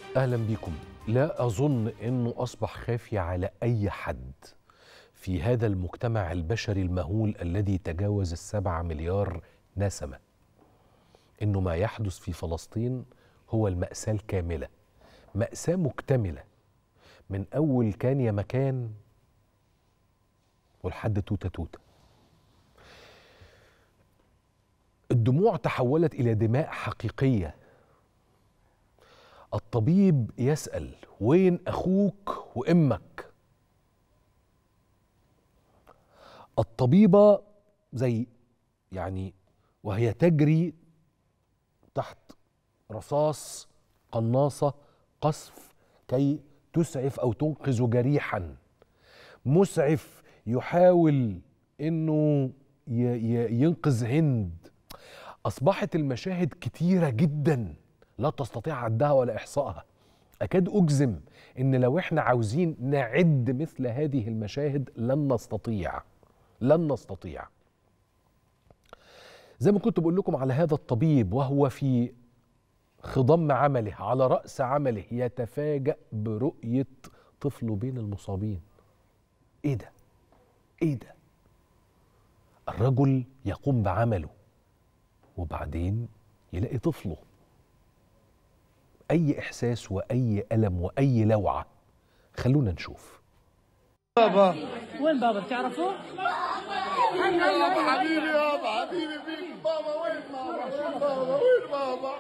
أهلا بكم. لا أظن أنه أصبح خافي على أي حد في هذا المجتمع البشري المهول الذي تجاوز 7 مليار نسمة أنه ما يحدث في فلسطين هو المأساة الكاملة، مأساة مكتملة من أول كان يا مكان ولحد توتة توتة. الدموع تحولت إلى دماء حقيقية. الطبيب يسأل: وين أخوك وأمك؟ الطبيبة وهي تجري تحت رصاص قناصة قصف كي تسعف أو تنقذ جريحا. مسعف يحاول أنه ينقذ هند. أصبحت المشاهد كتيرة جدا لا تستطيع عدها ولا إحصائها. أكاد أجزم أن لو إحنا عاوزين نعد مثل هذه المشاهد لن نستطيع. زي ما كنت بقول لكم على هذا الطبيب وهو في خضم عمله على رأس عمله يتفاجأ برؤية طفله بين المصابين. إيه ده؟ إيه ده؟ الرجل يقوم بعمله وبعدين يلاقي طفله. أي إحساس وأي ألم وأي لوعة. خلونا نشوف. بابا وين بابا بتعرفوا؟ يابا حبيبي يابا حبيبي فيك بابا. وين بابا؟ وين بابا؟ وين بابا؟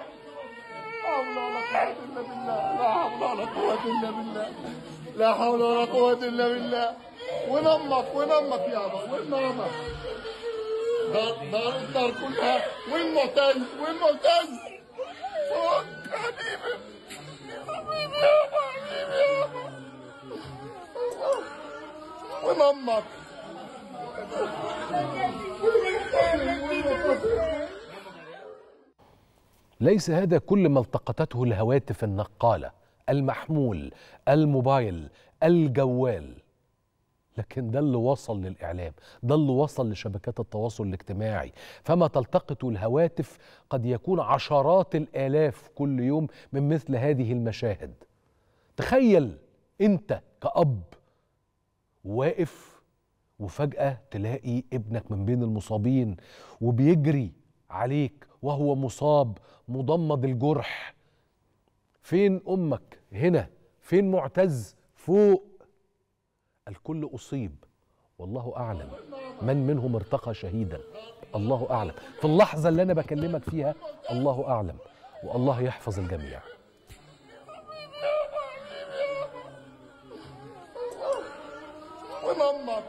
لا حول ولا قوة إلا بالله. وين أمك؟ وين أمك يابا؟ وين ماما؟ الدار كلها. وين معتز؟ وين معتز؟ فوق حبيبي. حبيبي يابا حبيبي يابا. وين أمك؟ ليس هذا كل ما التقطته الهواتف النقالة، المحمول، الموبايل، الجوال، لكن ده اللي وصل للإعلام، ده اللي وصل لشبكات التواصل الاجتماعي. فما تلتقط الهواتف قد يكون عشرات الآلاف كل يوم من مثل هذه المشاهد. تخيل أنت كأب واقف وفجأة تلاقي ابنك من بين المصابين وبيجري عليك وهو مصاب مضمد الجرح. فين أمك؟ هنا. فين معتز؟ فوق. الكل أصيب والله أعلم من منهم ارتقى شهيدا. الله أعلم في اللحظة اللي أنا بكلمك فيها. الله أعلم، والله يحفظ الجميع. وين أمك؟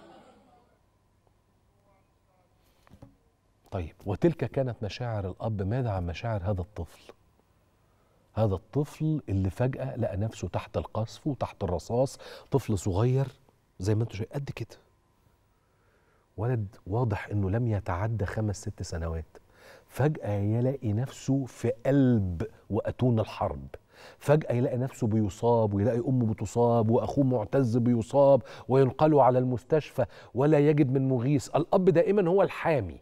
طيب، وتلك كانت مشاعر الأب. ماذا عن مشاعر هذا الطفل؟ هذا الطفل اللي فجأة لقى نفسه تحت القصف وتحت الرصاص. طفل صغير زي ما انتم شايفين قد كده، ولد واضح انه لم يتعدى 5-6 سنوات. فجأة يلاقي نفسه في قلب وأتون الحرب. فجأة يلاقي نفسه بيصاب ويلاقي أمه بتصاب وأخوه معتز بيصاب وينقلوا على المستشفى ولا يجد من مغيث. الأب دائما هو الحامي،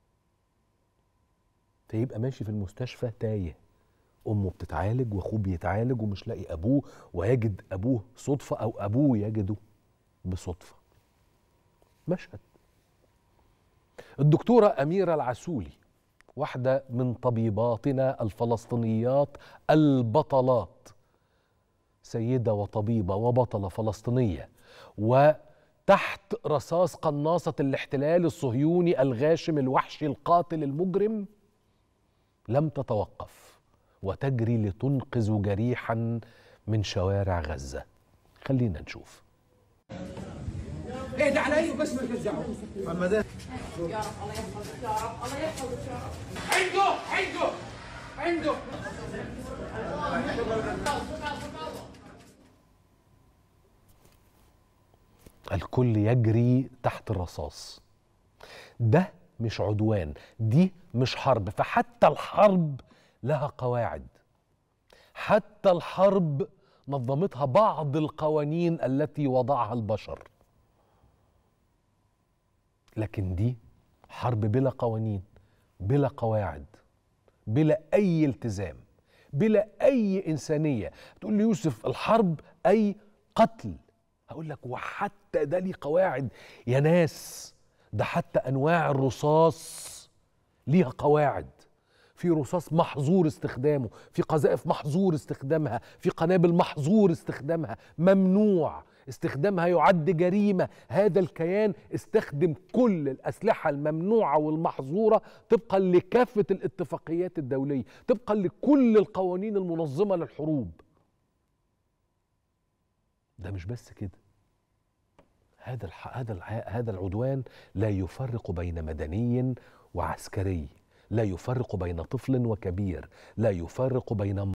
فيبقى ماشي في المستشفى تايه. أمه بتتعالج وأخوه بيتعالج ومش لاقي أبوه، ويجد أبوه صدفة أو أبوه يجده بصدفة. مشهد. الدكتورة أميرة العسولي، واحدة من طبيباتنا الفلسطينيات البطلات، سيدة وطبيبة وبطلة فلسطينية، وتحت رصاص قناصة الاحتلال الصهيوني الغاشم الوحشي القاتل المجرم، لم تتوقف وتجري لتنقذ جريحا من شوارع غزة. خلينا نشوف. اهدى علي بس ما تفزعوا. محمد يا رب الله يحفظك يا رب الله يحفظك يا رب. عنده الكل يجري تحت الرصاص. ده مش عدوان، دي مش حرب. فحتى الحرب لها قواعد، حتى الحرب نظمتها بعض القوانين التي وضعها البشر. لكن دي حرب بلا قوانين، بلا قواعد، بلا أي التزام، بلا أي إنسانية. تقول لي يوسف الحرب أي قتل، هقول لك وحتى ده ليه قواعد يا ناس، ده حتى أنواع الرصاص ليها قواعد. في رصاص محظور استخدامه، في قذائف محظور استخدامها، في قنابل محظور استخدامها، ممنوع استخدامها، يعد جريمة. هذا الكيان استخدم كل الأسلحة الممنوعة والمحظورة طبقا لكافة الاتفاقيات الدولية، طبقا لكل القوانين المنظمة للحروب. ده مش بس كده، هذا العدوان لا يفرق بين مدني وعسكري، لا يفرق بين طفل وكبير، لا يفرق بين